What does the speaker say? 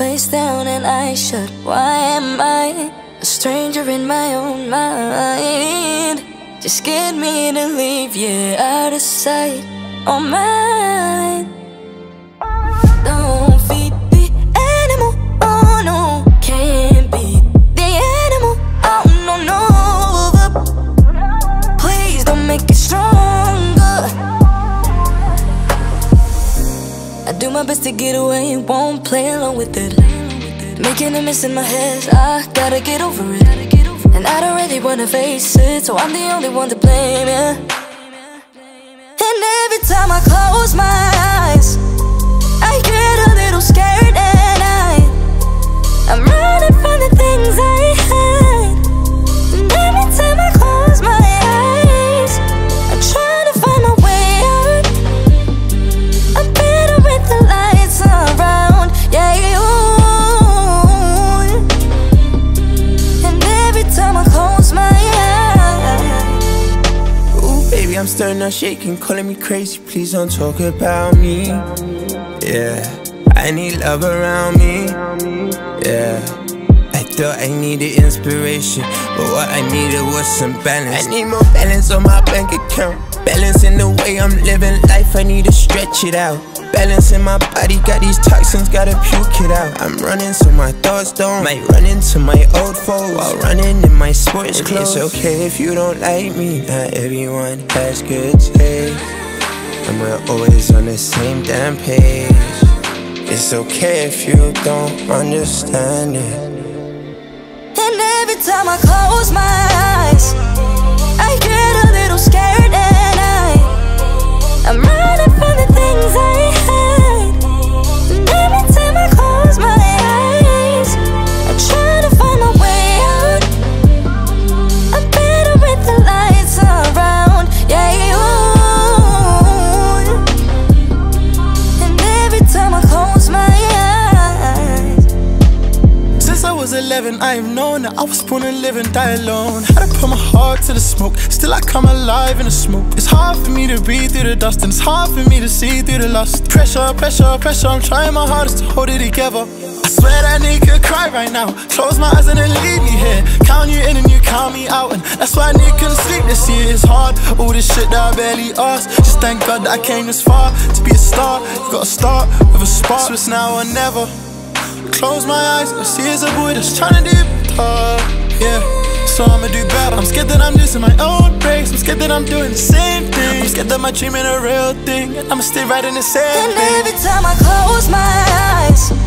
face down and eyes shut. Why am I a stranger in my own mind? Just get me to leave, yeah, out of sight, on mine. Don't feed the animal, oh no. Can't beat the animal, oh no, no. Please don't make it stronger. I do my best to get away, won't play along with it. Making a mess in my head, I gotta get over it. And I don't really wanna face it, so I'm the only one to blame, yeah. And every time I close my eyes, I get a little scared and I'm running from the things I hide. And every time I close my eyes, I'm trying to find my way out. I'm better with the lights around, yeah, ooh. And every time I close my eyes, ooh, baby, I'm starting out shaking, calling me crazy. Please don't talk about me, yeah. I need love around me, yeah. I thought I needed inspiration, but what I needed was some balance. I need more balance on my bank account. Balance in the way I'm living life, I need to stretch it out. Balance in my body, got these toxins, gotta puke it out. I'm running so my thoughts don't might run into my old foes while running in my sports clothes. It's okay if you don't like me, not everyone has good taste. And we're always on the same damn page. It's okay if you don't understand it. And every time I close my eyes, I get a little scared and I'm running from the things I hide. And every time I close my eyes, I'm trying to find my way out. I'm better with the lights around, yeah, ooh. And every time I close my eyes. Since I was 11, I have known that I was born to live and die alone. Had to put my heart to the smoke, still I come alive in the smoke. It's hard for me to breathe through the dust, and it's hard for me to see through the lust. Pressure, pressure, pressure, I'm trying my hardest to hold it together. I swear that nigga could cry right now. Close my eyes and then leave me here. Count you in and you count me out, and that's why I nigga couldn't sleep this year. It's hard, all this shit that I barely asked. Just thank God that I came this far. To be a star, you gotta start with a spark. So it's now or never. Close my eyes, I see as a boy that's trying to do better, yeah. So I'ma do better. I'm scared that I'm losing my own breaks. I'm scared that I'm doing the same thing. I'm scared that my dream ain't a real thing, and I'ma stay right in the same And thing. every time I close my eyes,